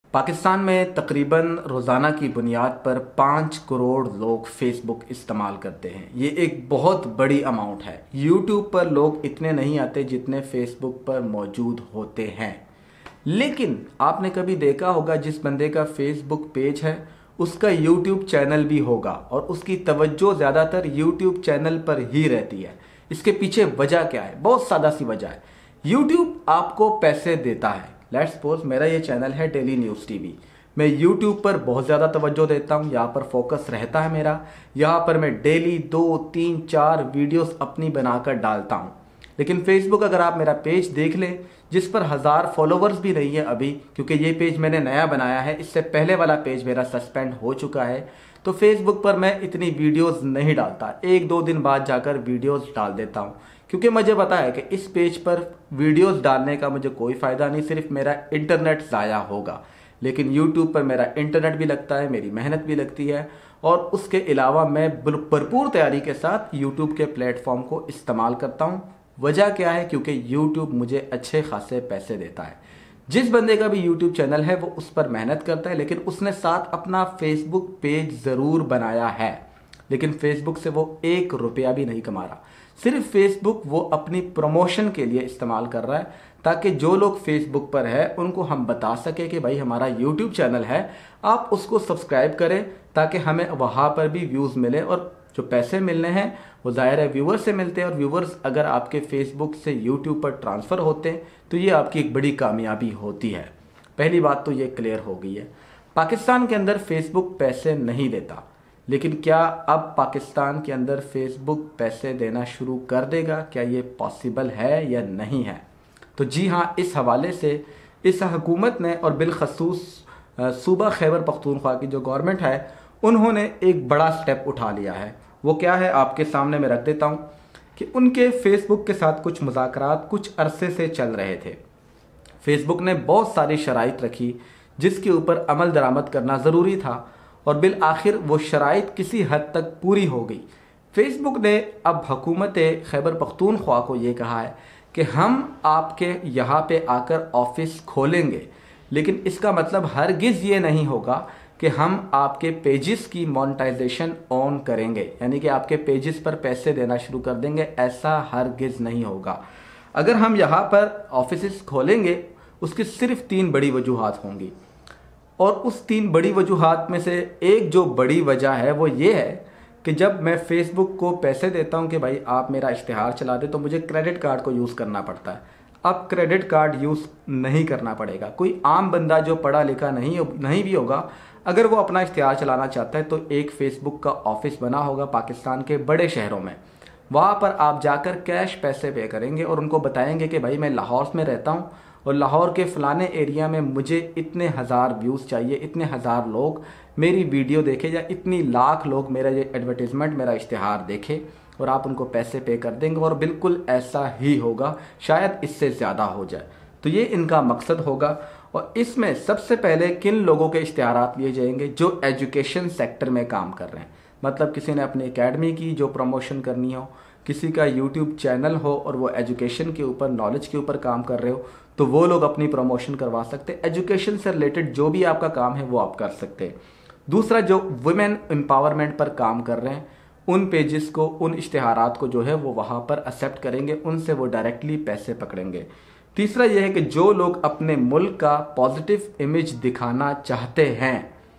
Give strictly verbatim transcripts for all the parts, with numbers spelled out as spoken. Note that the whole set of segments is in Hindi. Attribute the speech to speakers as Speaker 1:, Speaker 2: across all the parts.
Speaker 1: पाकिस्तान में तकरीबन रोज़ाना की बुनियाद पर पाँच करोड़ लोग फेसबुक इस्तेमाल करते हैं। ये एक बहुत बड़ी अमाउंट है। यूट्यूब पर लोग इतने नहीं आते जितने फेसबुक पर मौजूद होते हैं। लेकिन आपने कभी देखा होगा जिस बंदे का फेसबुक पेज है उसका यूट्यूब चैनल भी होगा और उसकी तवज्जो ज़्यादातर यूट्यूब चैनल पर ही रहती है। इसके पीछे वजह क्या है? बहुत सादा सी वजह है। यूट्यूब आपको पैसे देता है। लेट्स सपोज मेरा ये चैनल है डेली न्यूज़ टीवी। मैं यूट्यूब पर बहुत ज़्यादा तवज्जो देता हूँ, यहाँ पर फोकस रहता है मेरा। यहाँ पर मैं डेली दो तीन चार वीडियोस अपनी बनाकर डालता हूँ। लेकिन फेसबुक अगर आप मेरा पेज देख लें जिस पर हज़ार फॉलोवर्स भी नहीं है अभी, क्योंकि ये पेज मैंने नया बनाया है, इससे पहले वाला पेज मेरा सस्पेंड हो चुका है, तो फेसबुक पर मैं इतनी वीडियोस नहीं डालता। एक दो दिन बाद जाकर वीडियोस डाल देता हूँ, क्योंकि मुझे पता है कि इस पेज पर वीडियोस डालने का मुझे कोई फ़ायदा नहीं, सिर्फ मेरा इंटरनेट ज़ाया होगा। लेकिन यूट्यूब पर मेरा इंटरनेट भी लगता है, मेरी मेहनत भी लगती है, और उसके अलावा मैं भरपूर तैयारी के साथ यूट्यूब के प्लेटफॉर्म को इस्तेमाल करता हूँ। वजह क्या है? क्योंकि यूट्यूब मुझे अच्छे खासे पैसे देता है। जिस बंदे का भी यूट्यूब चैनल है वो उस पर मेहनत करता है, लेकिन उसने साथ अपना फेसबुक पेज ज़रूर बनाया है, लेकिन फेसबुक से वो एक रुपया भी नहीं कमा रहा। सिर्फ फेसबुक वो अपनी प्रमोशन के लिए इस्तेमाल कर रहा है, ताकि जो लोग फेसबुक पर है उनको हम बता सके कि भाई हमारा यूट्यूब चैनल है, आप उसको सब्सक्राइब करें, ताकि हमें वहाँ पर भी व्यूज़ मिले। और जो पैसे मिलने हैं वो ज़ाहिर है व्यूवर्स से मिलते हैं, और व्यूवर्स अगर आपके फेसबुक से यूट्यूब पर ट्रांसफ़र होते हैं तो ये आपकी एक बड़ी कामयाबी होती है। पहली बात तो ये क्लियर हो गई है। पाकिस्तान के अंदर फेसबुक पैसे नहीं देता, लेकिन क्या अब पाकिस्तान के अंदर फेसबुक पैसे देना शुरू कर देगा? क्या ये पॉसिबल है या नहीं है? तो जी हाँ, इस हवाले से इस हुकूमत ने और बिलखसूस सूबा खैबर पख्तूनख्वा की जो गवर्नमेंट है उन्होंने एक बड़ा स्टेप उठा लिया है। वो क्या है आपके सामने मैं रख देता हूँ कि उनके फेसबुक के साथ कुछ मुज़ाकरात कुछ अरसे से चल रहे थे। फेसबुक ने बहुत सारी शराइत रखी जिसके ऊपर अमल दरामद करना ज़रूरी था, और बिल आखिर वो शराइत किसी हद तक पूरी हो गई। फेसबुक ने अब हुकूमत खैबर पख्तूनख्वा को ये कहा है कि हम आपके यहाँ पे आकर ऑफिस खोलेंगे, लेकिन इसका मतलब हरगिज़ ये नहीं होगा कि हम आपके पेजेस की मोनेटाइजेशन ऑन करेंगे, यानी कि आपके पेजेस पर पैसे देना शुरू कर देंगे। ऐसा हरगिज़ नहीं होगा। अगर हम यहाँ पर ऑफिस खोलेंगे उसकी सिर्फ तीन बड़ी वजूहात होंगी, और उस तीन बड़ी वजूहात में से एक जो बड़ी वजह है वो ये है कि जब मैं फेसबुक को पैसे देता हूँ कि भाई आप मेरा इश्तिहार चला दे, तो मुझे क्रेडिट कार्ड को यूज़ करना पड़ता है। अब क्रेडिट कार्ड यूज़ नहीं करना पड़ेगा। कोई आम बंदा जो पढ़ा लिखा नहीं नहीं भी होगा, अगर वो अपना इश्तिहार चलाना चाहता है तो एक फेसबुक का ऑफिस बना होगा पाकिस्तान के बड़े शहरों में। वहाँ पर आप जाकर कैश पैसे पे करेंगे और उनको बताएंगे कि भाई मैं लाहौर में रहता हूँ और लाहौर के फ़लाने एरिया में मुझे इतने हज़ार व्यूज़ चाहिए, इतने हज़ार लोग मेरी वीडियो देखे, या इतनी लाख लोग मेरा ये एडवर्टीज़मेंट मेरा इश्तिहार देखे, और आप उनको पैसे पे कर देंगे। और बिल्कुल ऐसा ही होगा, शायद इससे ज़्यादा हो जाए। तो ये इनका मकसद होगा। और इसमें सबसे पहले किन लोगों के इश्तिहारात लिए जाएंगे? जो एजुकेशन सेक्टर में काम कर रहे हैं, मतलब किसी ने अपनी एकेडमी की जो प्रमोशन करनी हो, किसी का यूट्यूब चैनल हो और वो एजुकेशन के ऊपर, नॉलेज के ऊपर काम कर रहे हो, तो वो लोग अपनी प्रमोशन करवा सकते हैं। एजुकेशन से रिलेटेड जो भी आपका काम है वो आप कर सकते हैं। दूसरा, जो वुमेन एम्पावरमेंट पर काम कर रहे हैं, उन पेजेस को, उन इश्तिहारात को जो है वो वहाँ पर एक्सेप्ट करेंगे, उनसे वो डायरेक्टली पैसे पकड़ेंगे। तीसरा यह है कि जो लोग अपने मुल्क का पॉजिटिव इमेज दिखाना चाहते हैं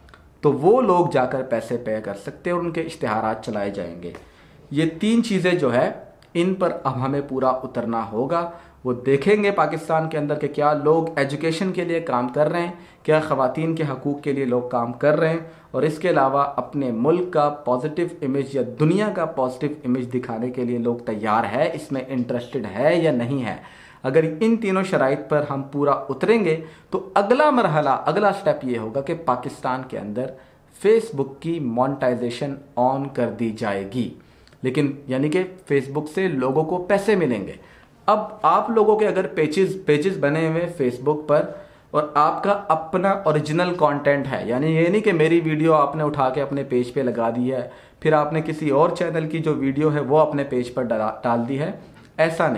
Speaker 1: तो वो लोग जाकर पैसे पे कर सकते हैं और उनके इश्तिहारात चलाए जाएंगे। ये तीन चीज़ें जो है इन पर अब हमें पूरा उतरना होगा। वो देखेंगे पाकिस्तान के अंदर कि क्या लोग एजुकेशन के लिए काम कर रहे हैं, क्या ख़वातीन के हकूक़ के लिए लोग काम कर रहे हैं, और इसके अलावा अपने मुल्क का पॉजिटिव इमेज या दुनिया का पॉजिटिव इमेज दिखाने के लिए लोग तैयार है, इसमें इंटरेस्टेड है या नहीं है। अगर इन तीनों शराइत पर हम पूरा उतरेंगे तो अगला मरहला, अगला स्टेप ये होगा कि पाकिस्तान के अंदर फेसबुक की मोनेटाइजेशन ऑन कर दी जाएगी। लेकिन यानी कि फेसबुक से लोगों को पैसे मिलेंगे। अब आप लोगों के अगर पेजेस पेजेस बने हुए फेसबुक पर और आपका अपना ओरिजिनल कंटेंट है, यानी ये नहीं कि मेरी वीडियो आपने उठा के अपने पेज पे लगा दी है, फिर आपने किसी और चैनल की जो वीडियो है वो अपने पेज पर डाल दी है, ऐसा नहीं।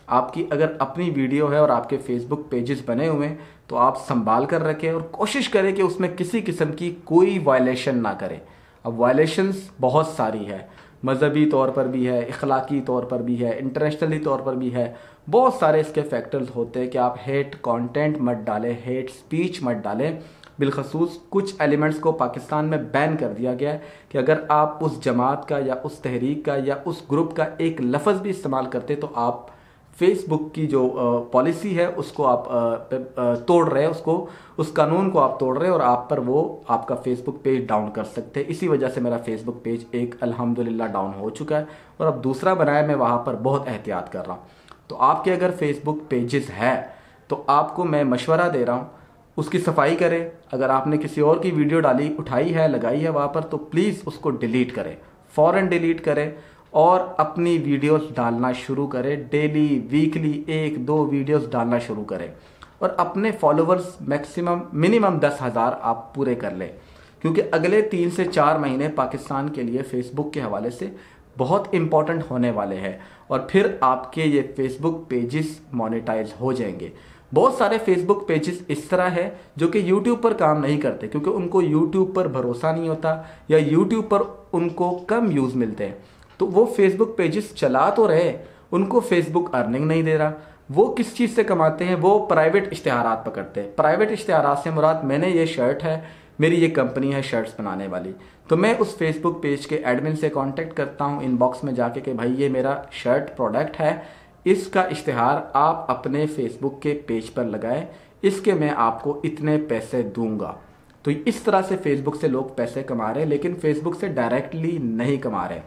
Speaker 1: आपकी अगर अपनी वीडियो है और आपके फेसबुक पेजेस बने हुए हैं तो आप संभाल कर रखें और कोशिश करें कि उसमें किसी किस्म की कोई वायलेशन ना करें। अब वायलेशंस बहुत सारी है, मजहबी तौर पर भी है, इखलाकी तौर पर भी है, इंटरनेशनली तौर पर भी है। बहुत सारे इसके फैक्टर्स होते हैं कि आप हेट कंटेंट मत डालें, हेट स्पीच मत डालें। बिलखसूस कुछ एलिमेंट्स को पाकिस्तान में बैन कर दिया गया है कि अगर आप उस जमात का या उस तहरीक का या उस ग्रुप का एक लफ्ज़ भी इस्तेमाल करते तो आप फेसबुक की जो पॉलिसी है उसको आप आ, आ, तोड़ रहे हैं, उसको उस कानून को आप तोड़ रहे हैं और आप पर वो आपका फेसबुक पेज डाउन कर सकते हैं। इसी वजह से मेरा फेसबुक पेज एक अल्हम्दुलिल्लाह डाउन हो चुका है और अब दूसरा बनाया, मैं वहाँ पर बहुत एहतियात कर रहा हूँ। तो आपके अगर फेसबुक पेजेस है तो आपको मैं मशवरा दे रहा हूँ उसकी सफाई करें। अगर आपने किसी और की वीडियो डाली, उठाई है, लगाई है वहाँ पर, तो प्लीज़ उसको डिलीट करें, फ़ौरन डिलीट करें और अपनी वीडियोस डालना शुरू करें। डेली वीकली एक दो वीडियोस डालना शुरू करें और अपने फॉलोअर्स मैक्सिमम मिनिमम दस हज़ार आप पूरे कर लें, क्योंकि अगले तीन से चार महीने पाकिस्तान के लिए फेसबुक के हवाले से बहुत इंपॉर्टेंट होने वाले हैं और फिर आपके ये फेसबुक पेजेस मोनेटाइज हो जाएंगे। बहुत सारे फेसबुक पेजेस इस तरह है जो कि यूट्यूब पर काम नहीं करते क्योंकि उनको यूट्यूब पर भरोसा नहीं होता या यूट्यूब पर उनको कम व्यूज़ मिलते हैं, तो वो फेसबुक पेजेस चला तो रहे, उनको फेसबुक अर्निंग नहीं दे रहा। वो किस चीज़ से कमाते हैं? वो प्राइवेट इश्तिहारात पकड़ते हैं। प्राइवेट इश्तिहारात से मुराद, मैंने ये शर्ट है, मेरी ये कंपनी है शर्ट्स बनाने वाली, तो मैं उस फेसबुक पेज के एडमिन से कांटेक्ट करता हूँ इनबॉक्स में जाके कि भाई ये मेरा शर्ट प्रोडक्ट है, इसका इश्तिहार आप अपने फेसबुक के पेज पर लगाएं, इसके मैं आपको इतने पैसे दूंगा। तो इस तरह से फेसबुक से लोग पैसे कमा रहे हैं, लेकिन फेसबुक से डायरेक्टली नहीं कमा रहे।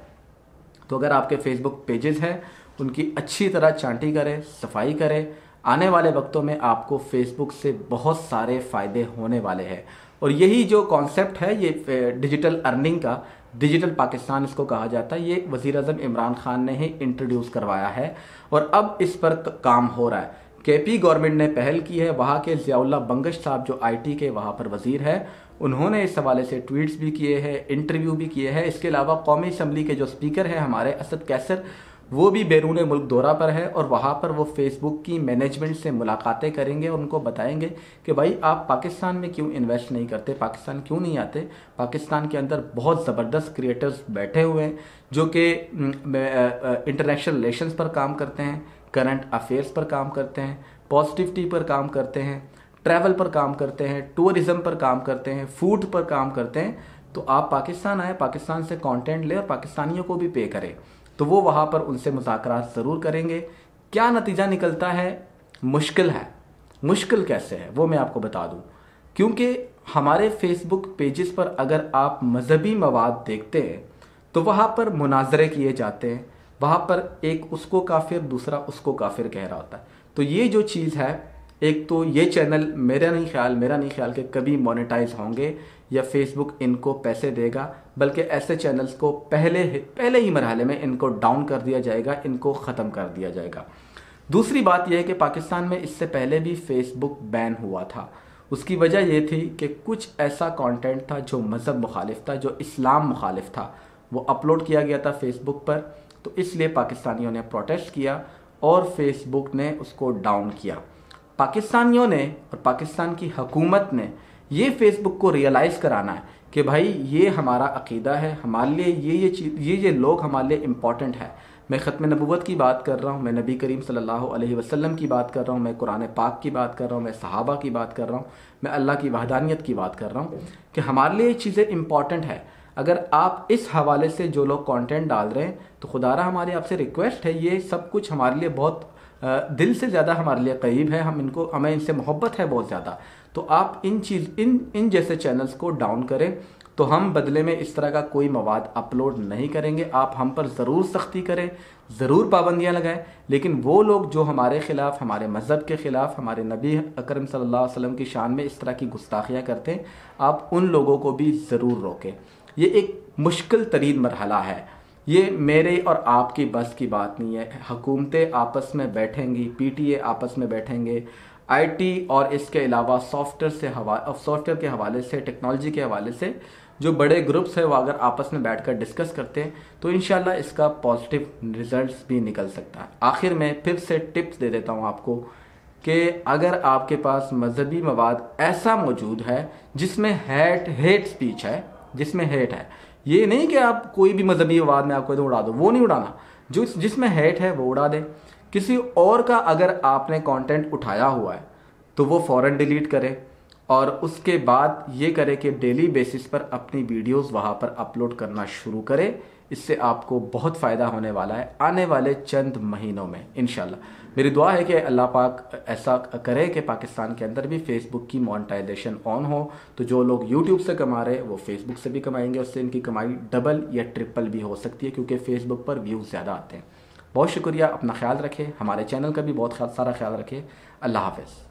Speaker 1: तो अगर आपके फेसबुक पेजेस हैं उनकी अच्छी तरह चांटी करें, सफाई करें। आने वाले वक्तों में आपको फेसबुक से बहुत सारे फ़ायदे होने वाले हैं और यही जो कॉन्सेप्ट है ये डिजिटल अर्निंग का, डिजिटल पाकिस्तान इसको कहा जाता है, ये वज़ीर आज़म इमरान खान ने ही इंट्रोड्यूस करवाया है और अब इस पर काम हो रहा है। केपी गवर्नमेंट ने पहल की है, वहाँ के ज़ियाउल्लाह बंगश साहब जो आईटी के वहाँ पर वज़ीर है, उन्होंने इस हवाले से ट्वीट्स भी किए हैं, इंटरव्यू भी किए हैं। इसके अलावा कौमी असम्बली के जो स्पीकर हैं हमारे असद कैसर, वो भी बैरून मुल्क दौरा पर है और वहाँ पर वो फेसबुक की मैनेजमेंट से मुलाकातें करेंगे और उनको बताएंगे कि भाई आप पाकिस्तान में क्यों इन्वेस्ट नहीं करते, पाकिस्तान क्यों नहीं आते। पाकिस्तान के अंदर बहुत ज़बरदस्त क्रिएटर्स बैठे हुए हैं जो कि इंटरनेशनल रिलेशंस पर काम करते हैं, करंट अफेयर्स पर काम करते हैं, पॉजिटिविटी पर काम करते हैं, ट्रैवल पर काम करते हैं, टूरिज्म पर काम करते हैं, फूड पर काम करते हैं। तो आप पाकिस्तान आए, पाकिस्तान से कंटेंट ले और पाकिस्तानियों को भी पे करें, तो वो वहाँ पर उनसे मुज़ाकरात ज़रूर करेंगे। क्या नतीजा निकलता है? मुश्किल है। मुश्किल कैसे है वो मैं आपको बता दूं, क्योंकि हमारे फेसबुक पेजेस पर अगर आप मजहबी मवाद देखते हैं तो वहाँ पर मुनाजरे किए जाते हैं, वहाँ पर एक उसको काफिर दूसरा उसको काफिर कह रहा होता है। तो ये जो चीज़ है, एक तो ये चैनल मेरा नहीं ख्याल मेरा नहीं ख्याल कि कभी मोनेटाइज होंगे या फेसबुक इनको पैसे देगा, बल्कि ऐसे चैनल्स को पहले पहले ही मरहले में इनको डाउन कर दिया जाएगा, इनको ख़त्म कर दिया जाएगा। दूसरी बात यह है कि पाकिस्तान में इससे पहले भी फेसबुक बैन हुआ था। उसकी वजह यह थी कि कुछ ऐसा कंटेंट था जो मज़हब मुखालिफ था, जो इस्लाम मुखालिफ था, वो अपलोड किया गया था फेसबुक पर, तो इसलिए पाकिस्तानियों ने प्रोटेस्ट किया और फेसबुक ने उसको डाउन किया। पाकिस्तानियों ने और पाकिस्तान की हुकूमत ने ये फेसबुक को रियलाइज़ कराना है कि भाई ये हमारा अकीदा है, हमारे लिए ये ये चीज़ ये ये लोग हमारे लिए इम्पॉर्टेंट है। मैं ख़त्म नबूवत की बात कर रहा हूँ, मैं नबी करीम सल्लल्लाहु अलैहि वसल्लम की बात कर रहा हूँ, मैं कुरान पाक की बात कर रहा हूँ, मैं सहाबा की बात कर रहा हूँ, मैं अल्लाह की वहदानियत की बात कर रहा हूँ कि हमारे लिए ये चीज़ें इम्पॉर्टेंट है। अगर आप इस हवाले से जो लोग कंटेंट डाल रहे हैं तो खुदारा हमारी आपसे रिक्वेस्ट है, ये सब कुछ हमारे लिए बहुत दिल से ज़्यादा हमारे लिए करीब है, हम इनको हमें इनसे मोहब्बत है बहुत ज़्यादा। तो आप इन चीज़ इन इन जैसे चैनल्स को डाउन करें तो हम बदले में इस तरह का कोई मवाद अपलोड नहीं करेंगे। आप हम पर ज़रूर सख्ती करें, ज़रूर पाबंदियां लगाएं, लेकिन वो लोग जो हमारे ख़िलाफ़, हमारे मज़हब के ख़िलाफ़, हमारे नबी अकरम सल्लल्लाहु अलैहि वसल्लम की शान में इस तरह की गुस्ताखियाँ करते हैं, आप उन लोगों को भी ज़रूर रोकें। ये एक मुश्किल तरीन मरहला है, ये मेरे और आपकी बस की बात नहीं है। हुकूमतें आपस में बैठेंगी, पी टी ए आपस में बैठेंगे, आईटी और इसके अलावा सॉफ्टवेयर से हवा सॉफ्टवेयर के हवाले से, टेक्नोलॉजी के हवाले से जो बड़े ग्रुप्स है वो अगर आपस में बैठकर डिस्कस करते हैं तो इंशाल्लाह इसका पॉजिटिव रिजल्ट्स भी निकल सकता है। आखिर में फिर से टिप्स दे देता हूँ आपको कि अगर आपके पास मजहबी मवाद ऐसा मौजूद है जिसमें हेट हेट स्पीच है, जिसमें हेट है, ये नहीं कि आप कोई भी मजहबी मवाद में आपको उड़ा दो, वो नहीं उड़ाना, जो जिसमें हेट है वो उड़ा दें। किसी और का अगर आपने कंटेंट उठाया हुआ है तो वो फ़ौरन डिलीट करें और उसके बाद ये करें कि डेली बेसिस पर अपनी वीडियोस वहाँ पर अपलोड करना शुरू करें। इससे आपको बहुत फ़ायदा होने वाला है आने वाले चंद महीनों में इंशाल्लाह। मेरी दुआ है कि अल्लाह पाक ऐसा करे कि पाकिस्तान के अंदर भी फेसबुक की मोनेटाइजेशन ऑन हो, तो जो लोग यूट्यूब से कमा रहे हैं वो फेसबुक से भी कमाएंगे, उससे इनकी कमाई डबल या ट्रिपल भी हो सकती है क्योंकि फेसबुक पर व्यूज़ ज़्यादा आते हैं। बहुत शुक्रिया, अपना ख्याल रखें, हमारे चैनल का भी बहुत सारा ख्याल रखें। अल्लाह हाफ़िज़।